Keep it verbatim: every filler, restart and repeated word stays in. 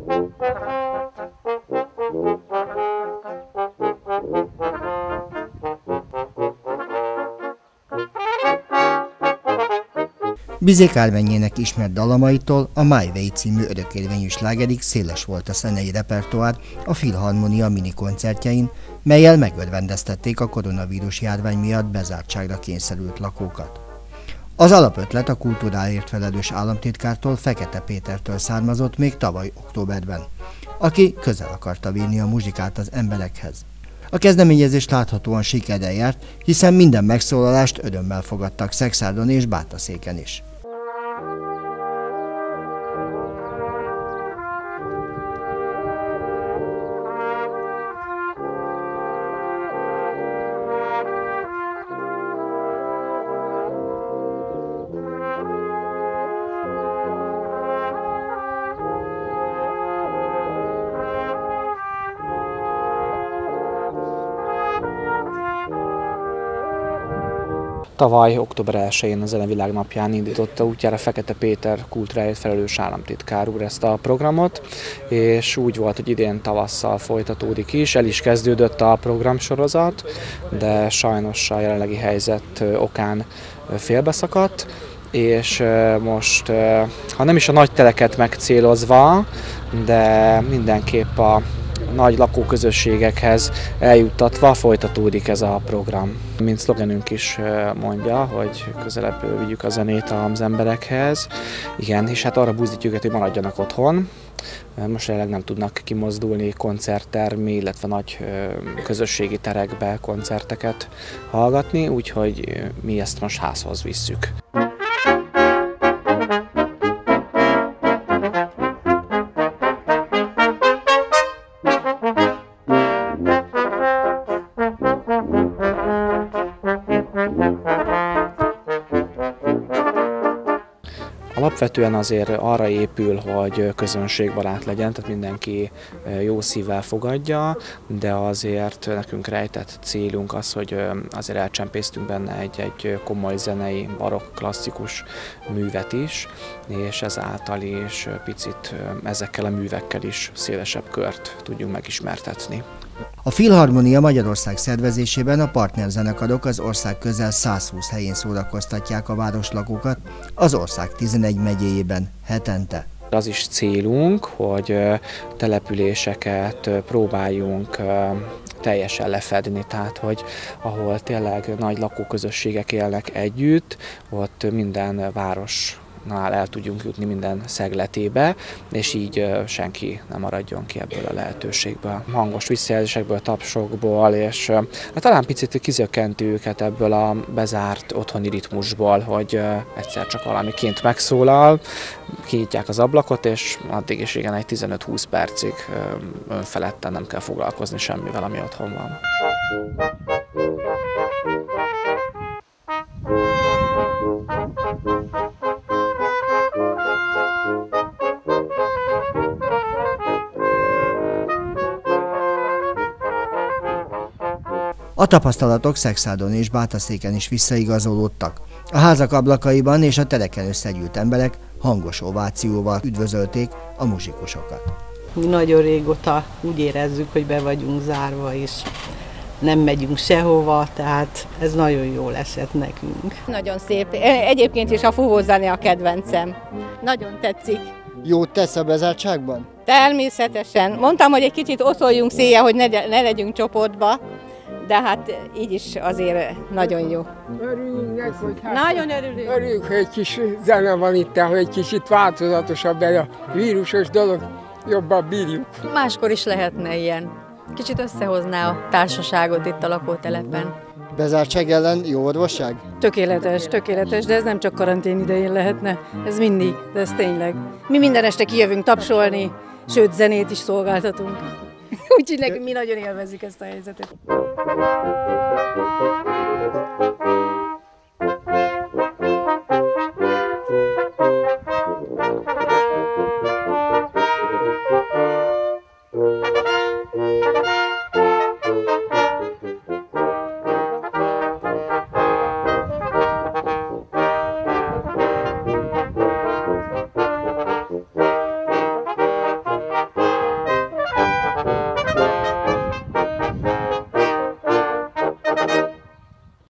Bizék Ármennyének ismert dalamaitól a My Way című örökérvényű slágerig széles volt a zenei repertoár a Filharmonia minikoncertjein, mellyel megörvendeztették a koronavírus járvány miatt bezártságra kényszerült lakókat. Az alapötlet a kultúráért felelős államtitkártól, Fekete Pétertől származott még tavaly októberben, aki közel akarta vinni a muzsikát az emberekhez. A kezdeményezés láthatóan sikerrel járt, hiszen minden megszólalást örömmel fogadtak Szexárdon és Bátaszéken is. Tavaly október elsején a Zene Világnapján indította útjára Fekete Péter kultúráért felelős államtitkár úr ezt a programot, és úgy volt, hogy idén tavasszal folytatódik is, el is kezdődött a programsorozat, de sajnos a jelenlegi helyzet okán félbeszakadt, és most, ha nem is a nagy teleket megcélozva, de mindenképp a nagy lakóközösségekhez eljuttatva folytatódik ez a program. Mint szlogenünk is mondja, hogy közelebb vigyük a zenét az emberekhez. Igen, és hát arra buzdítjuk őket, hogy maradjanak otthon. Most jelenleg nem tudnak kimozdulni koncerttermi, illetve nagy közösségi terekbe koncerteket hallgatni, úgyhogy mi ezt most házhoz visszük. Alapvetően azért arra épül, hogy közönségbarát legyen, tehát mindenki jó szívvel fogadja, de azért nekünk rejtett célunk az, hogy azért elcsempésztünk benne egy-egy komoly zenei, barokk, klasszikus művet is, és ezáltal is picit ezekkel a művekkel is szélesebb kört tudjunk megismertetni. A Filharmonia Magyarország szervezésében a partnerzenekarok az ország közel százhúsz helyén szórakoztatják a városlakókat, az ország tizenegy megyéjében hetente. Az is célunk, hogy településeket próbáljunk teljesen lefedni, tehát hogy ahol tényleg nagy lakóközösségek élnek együtt, ott minden város el tudjunk jutni minden szegletébe, és így senki nem maradjon ki ebből a lehetőségből. Hangos visszajelzésekből, tapsokból, és hát talán picit kizökkenti őket ebből a bezárt otthoni ritmusból, hogy egyszer csak valamiként megszólal, kinyitják az ablakot, és addig is igen, egy tizenöt-húsz percig önfeledten nem kell foglalkozni semmivel, ami otthon van. A tapasztalatok Szexárdon és Bátaszéken is visszaigazolódtak. A házak ablakaiban és a tereken összegyűlt emberek hangos ovációval üdvözölték a muzsikusokat. Mi nagyon régóta úgy érezzük, hogy be vagyunk zárva, és nem megyünk sehova, tehát ez nagyon jól esett nekünk. Nagyon szép. Egyébként is a fúvózene a kedvencem. Nagyon tetszik. Jót tesz a bezártságban? Természetesen. Mondtam, hogy egy kicsit oszoljunk széjjel, hogy ne, ne legyünk csoportba, de hát így is azért nagyon jó. Örülünk neki, hogy hát nagyon örülünk. Örülünk, hogy egy kis zene van itt, hogy egy kicsit változatosabb, de a vírusos dolog jobban bírjuk. Máskor is lehetne ilyen. Kicsit összehozná a társaságot itt a lakótelepen. Bezártság ellen jó orvosság? Tökéletes, tökéletes, de ez nem csak karantén idején lehetne, ez mindig, de ez tényleg. Mi minden este kijövünk tapsolni, sőt zenét is szolgáltatunk. Úgyhogy nekünk mi nagyon élvezzük ezt a helyzetet.